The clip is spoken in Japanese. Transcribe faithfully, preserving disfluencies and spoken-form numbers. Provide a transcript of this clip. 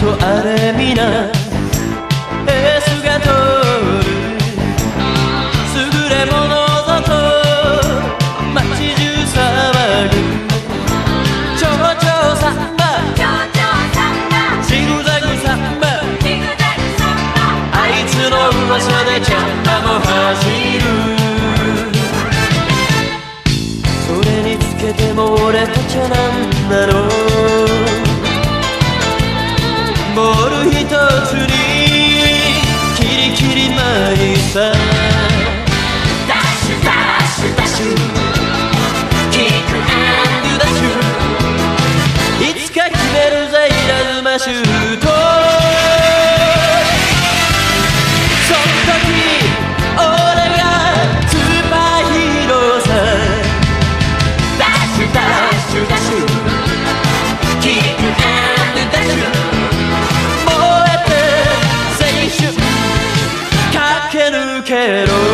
とあれみなエースが通る優れものぞと街中騒ぐちょうちょうサンバジグザグサンバあいつの噂でチャンバも走るそれにつけても俺たちはなんだろうボール一つにキリキリマイさダッシュダッシュダッシュキックアンドダッシュいつか決めるぜ稲妻シュートその時俺がスーパーヒーローさダッシュダッシュダッシュキックアンドダッシュ駆け抜けろ